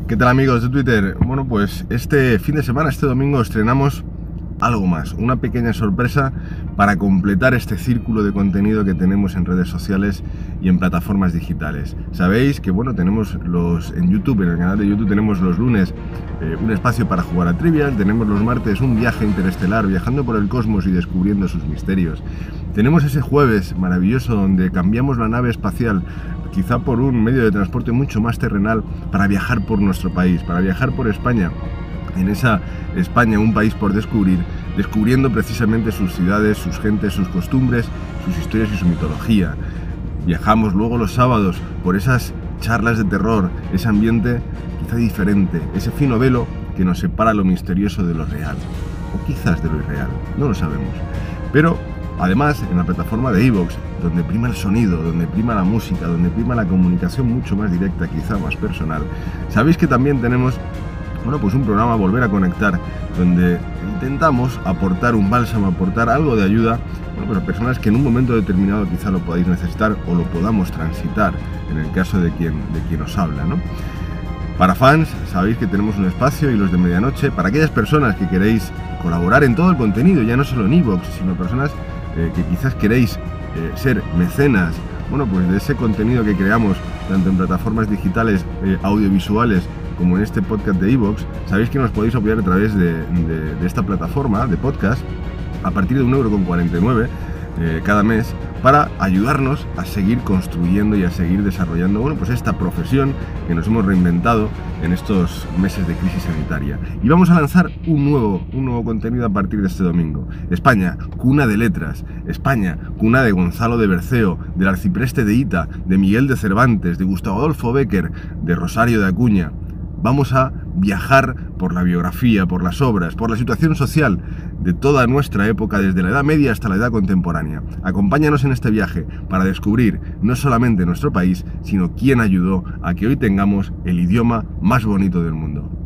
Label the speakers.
Speaker 1: ¿Qué tal, amigos de Twitter? Bueno, pues este fin de semana, este domingo, estrenamos algo más, una pequeña sorpresa para completar este círculo de contenido que tenemos en redes sociales y en plataformas digitales. Sabéis que, bueno, tenemos en YouTube, en el canal de YouTube tenemos los lunes un espacio para jugar a Trivial, tenemos los martes un viaje interestelar, viajando por el cosmos y descubriendo sus misterios. Tenemos ese jueves maravilloso donde cambiamos la nave espacial, quizá por un medio de transporte mucho más terrenal, para viajar por nuestro país, para viajar por España. En esa España, un país por descubrir, descubriendo precisamente sus ciudades, sus gentes, sus costumbres, sus historias y su mitología. Viajamos luego los sábados por esas charlas de terror, ese ambiente quizá diferente, ese fino velo que nos separa lo misterioso de lo real, o quizás de lo irreal, no lo sabemos. Pero además, en la plataforma de iVoox, donde prima el sonido, donde prima la música, donde prima la comunicación mucho más directa, quizá más personal, sabéis que también tenemos, bueno, pues un programa Volver a Conectar, donde intentamos aportar un bálsamo, aportar algo de ayuda, bueno, pues a personas que en un momento determinado quizá lo podáis necesitar o lo podamos transitar, en el caso de quien os habla, ¿no? Para fans, sabéis que tenemos un espacio, y los de medianoche, para aquellas personas que queréis colaborar en todo el contenido, ya no solo en iVoox, sino personas que quizás queréis ser mecenas, bueno, pues de ese contenido que creamos, tanto en plataformas digitales, audiovisuales, como en este podcast de iVoox. Sabéis que nos podéis apoyar a través de esta plataforma de podcast a partir de 1,49 € cada mes, para ayudarnos a seguir construyendo y a seguir desarrollando, bueno, pues esta profesión que nos hemos reinventado en estos meses de crisis sanitaria. Y vamos a lanzar un nuevo contenido a partir de este domingo. España, cuna de letras. España, cuna de Gonzalo de Berceo, del Arcipreste de Hita, de Miguel de Cervantes, de Gustavo Adolfo Bécquer, de Rosario de Acuña. Vamos a viajar por la biografía, por las obras, por la situación social de toda nuestra época, desde la Edad Media hasta la Edad Contemporánea. Acompáñanos en este viaje para descubrir no solamente nuestro país, sino quién ayudó a que hoy tengamos el idioma más bonito del mundo.